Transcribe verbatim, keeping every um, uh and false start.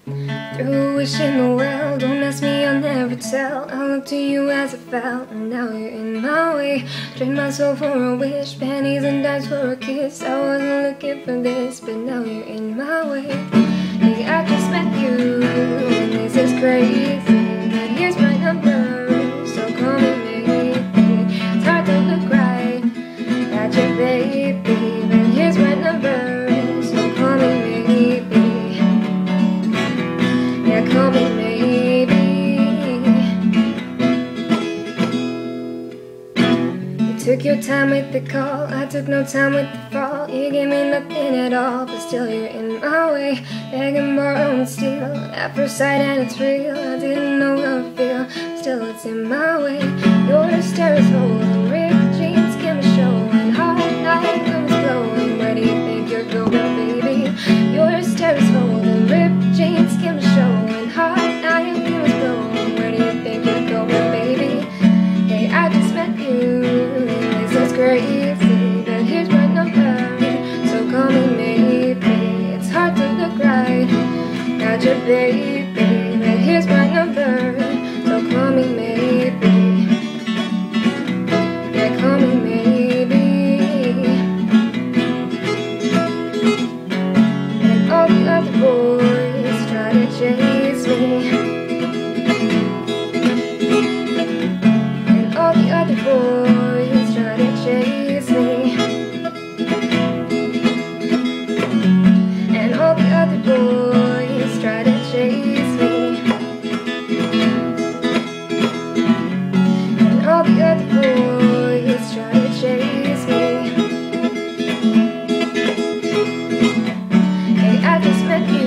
Through wishing the well, don't ask me, I'll never tell. I looked to you as I fell, and now you're in my way. Trade my soul for a wish, pennies and dimes for a kiss. I wasn't looking for this, but now you're in my way. Hey, I just met you, and this is crazy. But here's my number, so call me maybe. It's hard to look right at your baby, but here's my number, so call me maybe. Yeah, call me maybe. You took your time with the call, I took no time with the fall. You gave me nothing at all, but still you're in my way. Begging, borrowing, steal, at first sight and it's real. I didn't know how to feel, still it's in my way. Your stare is holding, ripped jeans, skin showing, hot night winds blowing. Where do you think you're going, baby? Your stare is holding, ripped jeans, skin showing, hot night winds blowing. Where do you think you're going, baby? Hey, I just met you, this is crazy, but here's my number, so call me maybe. It's hard to look right at your baby, but here's my number, so call me maybe. Yeah, call me maybe. And all the other boys try to chase me, and all the other boys try to chase me, and all the other boys try to chase me, and all the other boys try to chase me. Hey, I just met you.